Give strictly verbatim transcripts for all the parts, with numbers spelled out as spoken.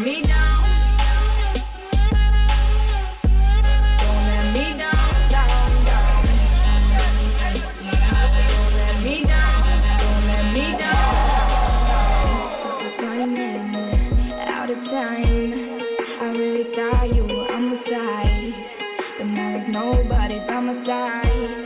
me down. Don't let me down, down, down. Don't let me down, don't let me down. Running out of time. I really thought you were on my side, but now there's nobody by my side.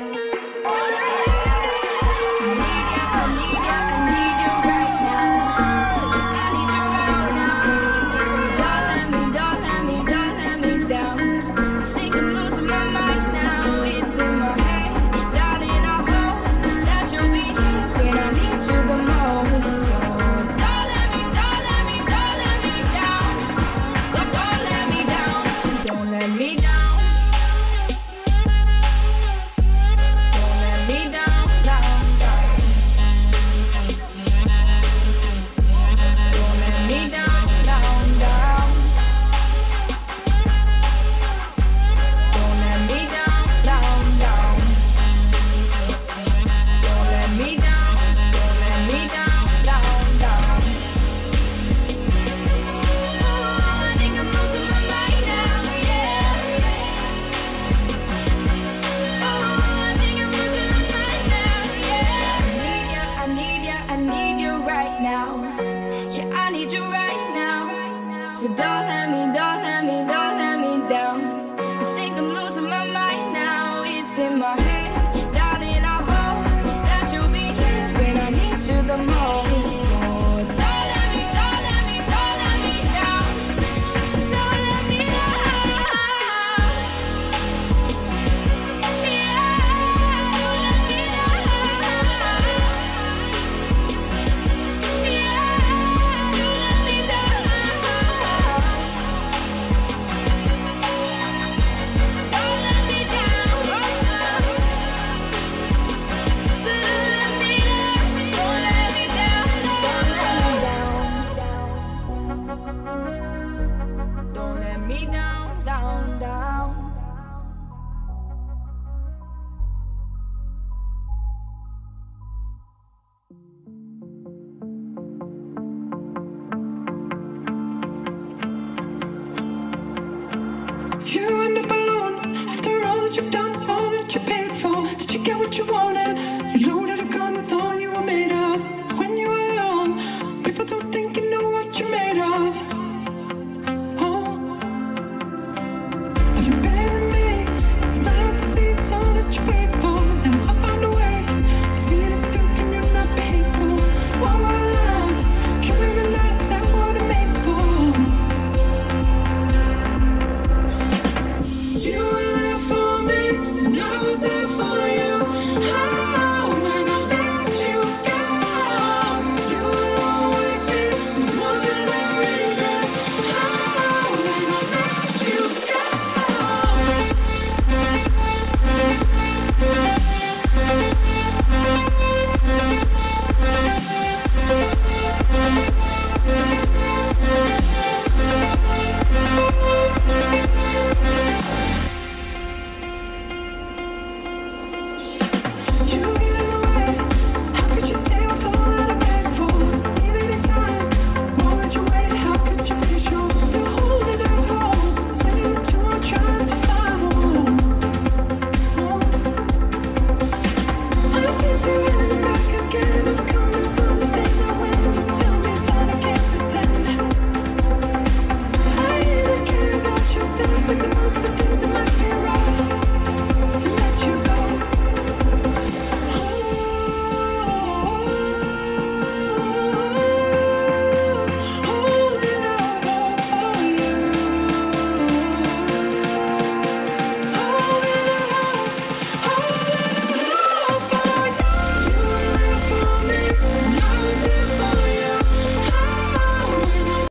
So don't let me, don't let me, don't let me down. I think I'm losing my mind now. It's in my head, darling, I hope that you'll be here when I need you the most. So don't let me, don't let me, don't let me down. Don't let me down. Yeah, don't let me down. Yeah, don't let me down. Me down, down, down. You end up alone after all that you've done, all that you paid for. Did you get what you wanted?